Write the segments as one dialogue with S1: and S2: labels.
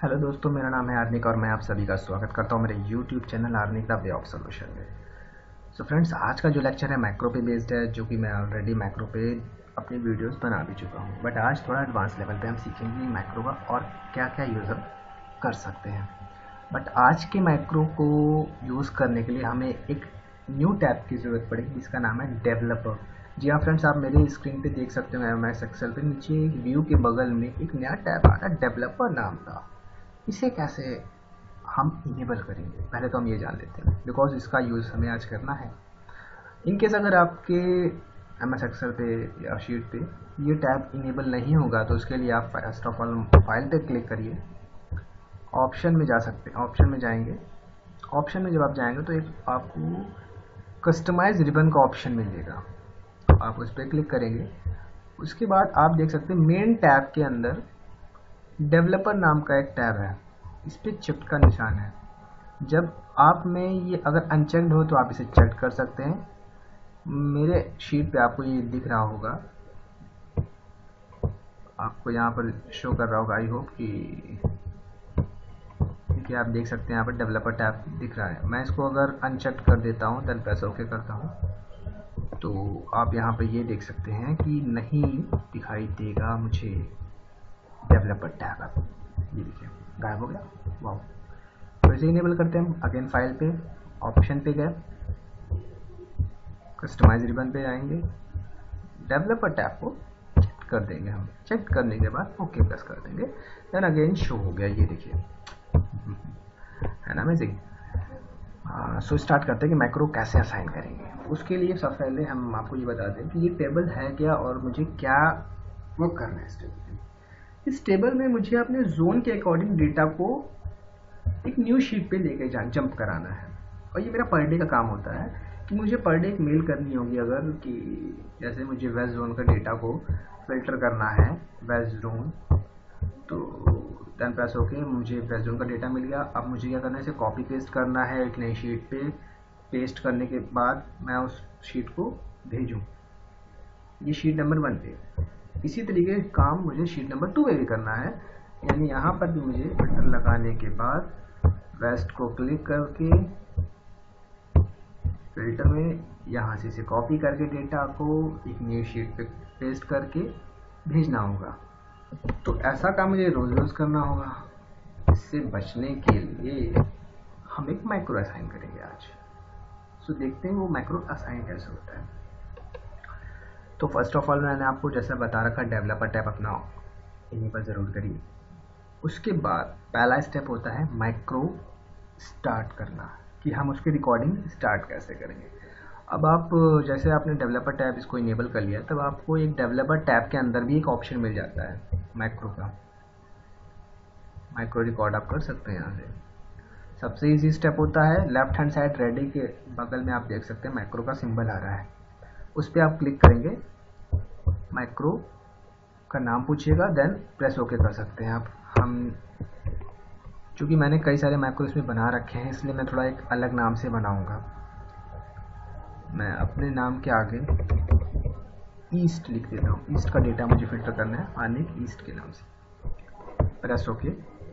S1: Hello दोस्तों, मेरा नाम है आर्निक और मैं आप सभी का स्वागत करता हूं मेरे YouTube channel Arnik the way of solution में। सो फ्रेंड्स, आज का जो लेक्चर है मैक्रो पे बेस्ड है, जो कि मैं ऑलरेडी मैक्रो पे अपनी वीडियोस बना भी चुका हूं। बट आज थोड़ा एडवांस लेवल पे हम सीखेंगे मैक्रो का और क्या क्या यूज़ हम कर सकते हैं। बट आज के मैक्रो को यूज़ करने के लिए हमें एक न्यू टैब की ज़रूरत पड़ेगी जिसका नाम है डेवलपर। जी हाँ फ्रेंड्स, आप मेरे स्क्रीन पे देख सकते हो MS एक्सेल पे नीचे व्यू के बगल में एक नया टैब आ रहा है डेवलपर नाम का। इसे कैसे हम इनेबल करेंगे, पहले तो हम ये जान लेते हैं, बिकॉज इसका यूज़ हमें आज करना है। इन केस अगर आपके MS एक्सेल पे या शीट पे ये टैब इनेबल नहीं होगा तो उसके लिए आप फर्स्ट ऑफ ऑल फाइल पे क्लिक करिए, ऑप्शन में जा सकते हैं, ऑप्शन में जाएंगे। ऑप्शन में जब आप जाएंगे तो एक आपको कस्टमाइज रिबन का ऑप्शन मिलेगा, आप उस पर क्लिक करेंगे। उसके बाद आप देख सकते हैं मेन टैब के अंदर डेवलपर नाम का एक टैब है, इस पर चिप का निशान है। जब आप में ये अगर अनचेक्ड हो तो आप इसे चेक कर सकते हैं। मेरे शीट पे आपको ये दिख रहा होगा, आपको यहाँ पर शो कर रहा होगा, आई होप कि आप देख सकते हैं यहाँ पर डेवलपर टैब दिख रहा है। मैं इसको अगर अनचेक कर देता हूँ देन प्रेस ओके करता हूँ तो आप यहाँ पर ये देख सकते हैं कि नहीं दिखाई देगा मुझे डेवलपर टैब। अब ये देखिए गायब हो गया। वाह, तो इसे इनेबल करते हैं हम। अगेन फाइल पे ऑप्शन पे गए, कस्टमाइज रिबन पे आएंगे, डेवलपर टैब को चेक कर देंगे हम। चेक करने के बाद ओके प्रेस कर देंगे, देन अगेन शो हो गया, ये देखिए है ना अमेजिंग। सो स्टार्ट करते हैं कि मैक्रो कैसे असाइन करेंगे। उसके लिए सबसे पहले हम आपको ये बता दें कि ये टेबल है क्या और मुझे क्या वर्क करना है इस टेबल में। इस टेबल में मुझे अपने जोन के अकॉर्डिंग डेटा को एक न्यू शीट पे लेके जंप कराना है। और ये मेरा पर डे का काम होता है कि मुझे पर डे एक मेल करनी होगी, अगर कि जैसे मुझे वेस्ट जोन का डेटा को फिल्टर करना है वेस्ट जोन, तो देन प्रेस ओके, मुझे वेस्ट जोन का डेटा मिल गया। अब मुझे क्या करना है, इसे कॉपी पेस्ट करना है एक नई शीट पे। पेस्ट करने के बाद मैं उस शीट को भेजूँ, ये शीट नंबर 1 पे। इसी तरीके काम मुझे शीट नंबर 2 पे भी करना है, यानी यहाँ पर भी मुझे फिल्टर लगाने के बाद वेस्ट को क्लिक करके फिल्टर में यहाँ से इसे कॉपी करके डेटा को एक न्यू शीट पे पेस्ट करके भेजना होगा। तो ऐसा काम मुझे रोज रोज करना होगा। इससे बचने के लिए हम एक मैक्रो असाइन करेंगे आज। सो देखते हैं वो मैक्रो असाइन कैसे होता है। तो फर्स्ट ऑफ ऑल मैंने आपको जैसा बता रखा, डेवलपर टैब अपना इनेबल ज़रूर करिए। उसके बाद पहला स्टेप होता है मैक्रो स्टार्ट करना, कि हम उसकी रिकॉर्डिंग स्टार्ट कैसे करेंगे। अब आप जैसे आपने डेवलपर टैब इसको इनेबल कर लिया, तब आपको एक डेवलपर टैब के अंदर भी एक ऑप्शन मिल जाता है मैक्रो का। मैक्रो रिकॉर्ड आप कर सकते हैं यहाँ से। सबसे इजी स्टेप होता है लेफ्ट हैंड साइड रेडी के बगल में आप देख सकते हैं मैक्रो का सिंबल आ रहा है, उस पर आप क्लिक करेंगे। मैक्रो का नाम पूछिएगा, देन प्रेस ओके कर सकते हैं आप। हम चूँकि मैंने कई सारे मैक्रो इसमें बना रखे हैं, इसलिए मैं थोड़ा एक अलग नाम से बनाऊंगा। मैं अपने नाम के आगे ईस्ट लिख देता हूँ। ईस्ट का डेटा मुझे फिल्टर करना है आर्निक ईस्ट के नाम से। Press okay.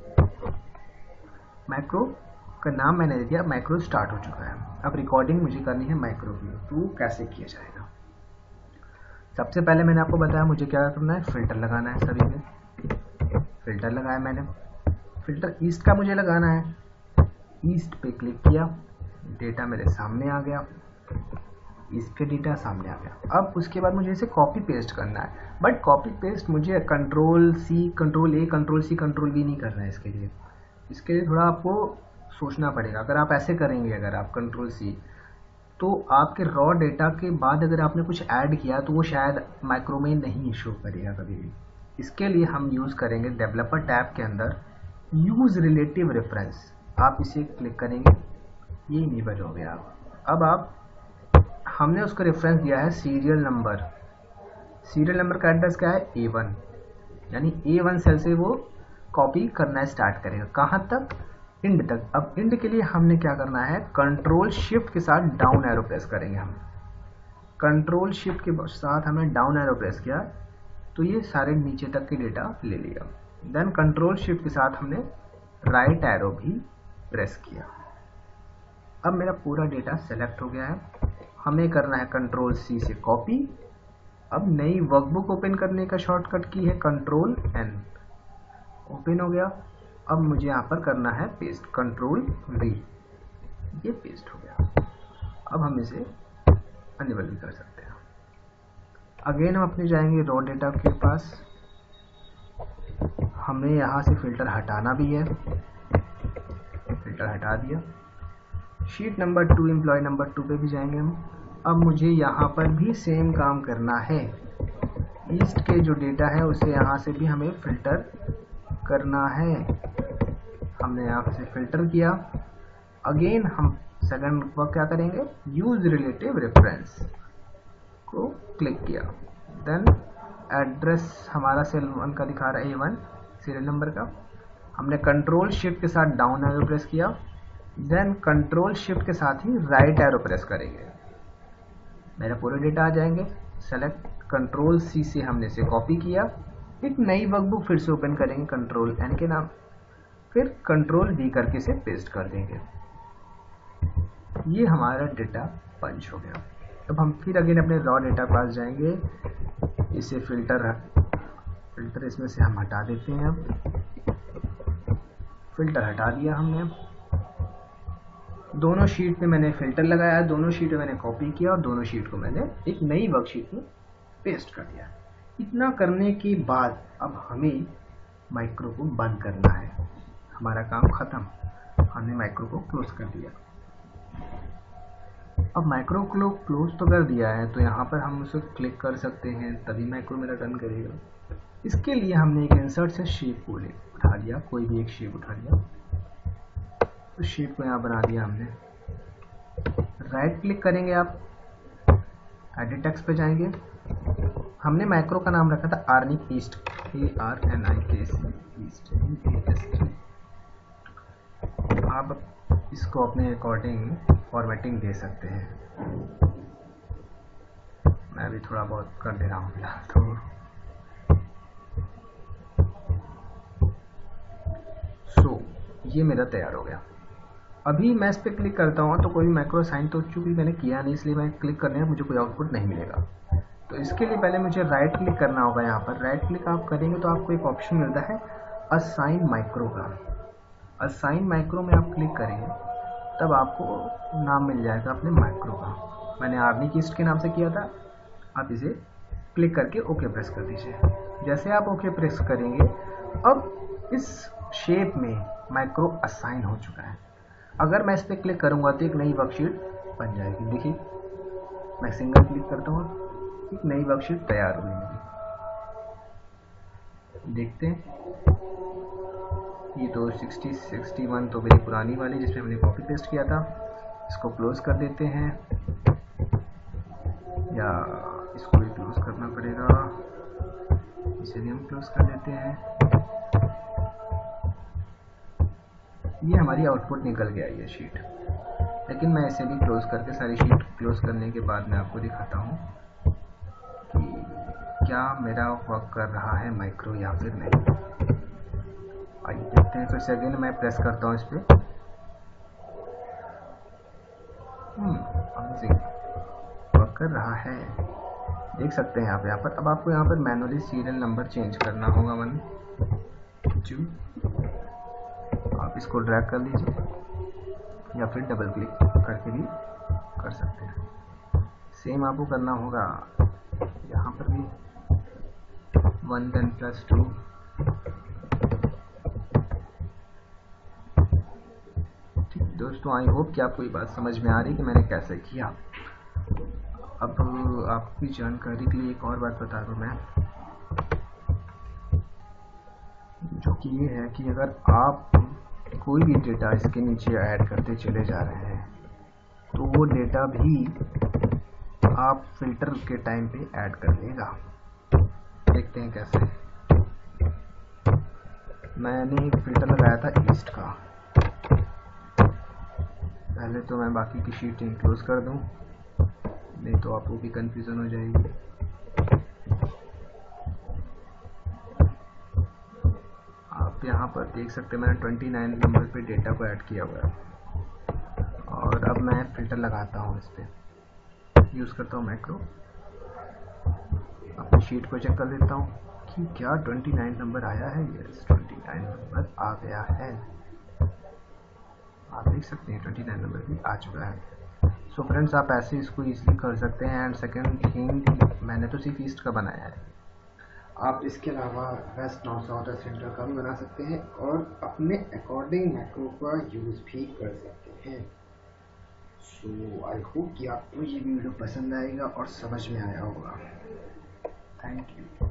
S1: मैक्रो का नाम मैंने दे दिया, मैक्रो स्टार्ट हो चुका है। अब रिकॉर्डिंग मुझे करनी है मैक्रो की, तो कैसे किया जाएगा। सबसे पहले मैंने आपको बताया मुझे क्या करना है, फिल्टर लगाना है। सभी में फिल्टर लगाया मैंने। फिल्टर ईस्ट का मुझे लगाना है। ईस्ट पे क्लिक किया, डेटा मेरे सामने आ गया, ईस्ट के डेटा सामने आ गया। अब उसके बाद मुझे इसे कॉपी पेस्ट करना है, बट कॉपी पेस्ट मुझे control C control A control C control V नहीं करना है। इसके लिए थोड़ा आपको सोचना पड़ेगा। अगर आप ऐसे करेंगे, अगर आप कंट्रोल सी, तो आपके रॉ डेटा के बाद अगर आपने कुछ ऐड किया तो वो शायद मैक्रो में नहीं शो करेगा कभी भी। इसके लिए हम यूज़ करेंगे डेवलपर टैब के अंदर यूज़ रिलेटिव रेफरेंस। आप इसे क्लिक करेंगे, ये इनेबल हो गया। अब आप हमने उसका रेफरेंस दिया है सीरियल नंबर। सीरियल नंबर का एड्रेस क्या है, A1, यानी A1 सेल से वो कॉपी करना स्टार्ट करेगा। कहाँ तक, इंड तक। अब इंड के लिए हमने क्या करना है, कंट्रोल शिफ्ट के साथ डाउन एरो प्रेस करेंगे हम। कंट्रोल शिफ्ट के साथ हमने डाउन एरो प्रेस किया तो ये सारे नीचे तक के डेटा ले लिया। देन कंट्रोल शिफ्ट के साथ हमने राइट एरो भी प्रेस किया। अब मेरा पूरा डेटा सेलेक्ट हो गया है। हमें करना है कंट्रोल सी से कॉपी। अब नई वर्कबुक ओपन करने का शॉर्टकट की है कंट्रोल एन। ओपन हो गया। अब मुझे यहाँ पर करना है पेस्ट, कंट्रोल वी, ये पेस्ट हो गया। अब हम इसे अनेबल भी कर सकते हैं। अगेन हम अपने जाएंगे रॉ डेटा के पास। हमें यहाँ से फिल्टर हटाना भी है, फिल्टर हटा दिया। शीट नंबर 2 एम्प्लॉय नंबर 2 पे भी जाएंगे हम। अब मुझे यहाँ पर भी सेम काम करना है। ईस्ट के जो डेटा है उसे यहाँ से भी हमें फिल्टर करना है। हमने यहाँ से फिल्टर किया। अगेन हम सेकंड वर्क क्या करेंगे, यूज रिलेटिव रेफरेंस को क्लिक किया। देन एड्रेस हमारा सेल 1 का दिखा रहा है, A1 सीरियल नंबर का। हमने कंट्रोल शिफ्ट के साथ डाउन एरो प्रेस किया। देन कंट्रोल शिफ्ट के साथ ही राइट एरो प्रेस करेंगे, मेरा पूरे डेटा आ जाएंगे। सेलेक्ट कंट्रोल सी से हमने इसे कॉपी किया। एक नई वर्कबुक फिर से ओपन करेंगे कंट्रोल एन के नाम, फिर कंट्रोल वी करके इसे पेस्ट कर देंगे। ये हमारा डेटा पंच हो गया। अब हम फिर अगेन अपने रॉ डेटा पास जाएंगे। इसे फिल्टर इसमें से हम हटा देते हैं। अब फिल्टर हटा दिया हमने। दोनों शीट में मैंने फिल्टर लगाया, दोनों शीट में मैंने कॉपी किया और दोनों शीट को मैंने एक नई वर्कशीट में पेस्ट कर दिया। इतना करने के बाद अब हमें माइक्रो को बंद करना है। हमारा काम खत्म, हमने माइक्रो को क्लोज कर दिया। अब माइक्रो को क्लोज तो कर दिया है, तो यहाँ पर हम उसे क्लिक कर सकते हैं, तभी माइक्रो मेरा रन करेगा। इसके लिए हमने एक इंसर्ट से शेप को उठा लिया, कोई भी एक शेप उठा लिया। तो शेप को यहाँ बना दिया हमने। राइट क्लिक करेंगे आप, एडिट टेक्स्ट पे जाएंगे। हमने माइक्रो का नाम रखा था आर्निक ईस्ट, ARNIKC ईस्ट। आप इसको अपने अकॉर्डिंग फॉर्मेटिंग दे सकते हैं। मैं भी थोड़ा बहुत कर दे रहा हूँ फिलहाल तो। ये मेरा तैयार हो गया। अभी मैं इस पर क्लिक करता हूँ तो कोई माइक्रो साइन, तो चूंकि मैंने किया नहीं इसलिए मैं क्लिक करने में मुझे कोई आउटपुट नहीं मिलेगा। तो इसके लिए पहले मुझे राइट क्लिक करना होगा। यहाँ पर राइट क्लिक आप करेंगे तो आपको एक ऑप्शन मिलता है असाइन माइक्रो का। असाइन माइक्रो में आप क्लिक करेंगे तब आपको नाम मिल जाएगा अपने माइक्रो का। मैंने आर्निक ईस्ट के नाम से किया था। आप इसे क्लिक करके ओके प्रेस कर दीजिए। जैसे आप ओके प्रेस करेंगे, अब इस शेप में माइक्रो असाइन हो चुका है। अगर मैं इस पर क्लिक करूंगा तो एक नई वर्कशीट बन जाएगी। देखिए मैं सिंगल क्लिक करता हूँ, एक नई वर्कशीट तैयार हो गई। देखते हैं, ये तो 61 तो मेरी पुरानी वाली जिसमें हमने कॉपी पेस्ट किया था। इसको क्लोज कर देते हैं, या इसको भी क्लोज करना पड़ेगा। इसे भी हम क्लोज कर देते हैं। ये हमारी आउटपुट निकल गया ये शीट, लेकिन मैं इसे भी क्लोज करके सारी शीट क्लोज करने के बाद मैं आपको दिखाता हूँ कि क्या मेरा वर्क कर रहा है माइक्रो या फिर नहीं। आइए देखते हैं। फिर से अगेन मैं प्रेस करता हूँ इस पर। वर्क कर रहा है, देख सकते हैं यहाँ पर। अब आपको यहाँ पर मैनुअली सीरियल नंबर चेंज करना होगा 1 2। आप इसको ड्रैग कर लीजिए या फिर डबल क्लिक करके भी कर सकते हैं। सेम आपको करना होगा यहाँ पर भी 1 10 +2। ठीक दोस्तों, आई होप कि आपको ये बात समझ में आ रही कि मैंने कैसे किया। अब आपकी जानकारी के लिए एक और बात बता दूं मैं, जो कि ये है कि अगर आप कोई भी डेटा इसके नीचे ऐड करते चले जा रहे हैं तो वो डेटा भी आप फिल्टर के टाइम पे ऐड कर देगा। देखते हैं कैसे। मैंने फिल्टर लगाया था ईस्ट का। पहले तो मैं बाकी की शीट क्लोज कर दूं, नहीं तो आपको भी कंफ्यूजन हो जाएगी। आप यहाँ पर देख सकते हैं मैंने 29 नंबर पे डेटा को ऐड किया हुआ है। और अब मैं फ़िल्टर लगाता हूँ, इस पर यूज़ करता हूँ मैक्रो। अपनी शीट को चेक कर लेता हूँ कि क्या 29 नंबर आया है। यस, 29 नंबर आ गया है। आप देख सकते हैं 29 नंबर भी आ चुका है। सो फ्रेंड्स, आप ऐसे इसको ईजिली कर सकते हैं। एंड सेकेंड थिंग, मैंने तो सिर्फ ईस्ट का बनाया है, आप इसके अलावा वेस्ट नॉर्थ साउथ और सेंट्रल का भी बना सकते हैं और अपने अकॉर्डिंग मैक्रो का यूज़ भी कर सकते हैं। सो आई होप कि आपको ये वीडियो पसंद आएगा और समझ में आया होगा। Thank you.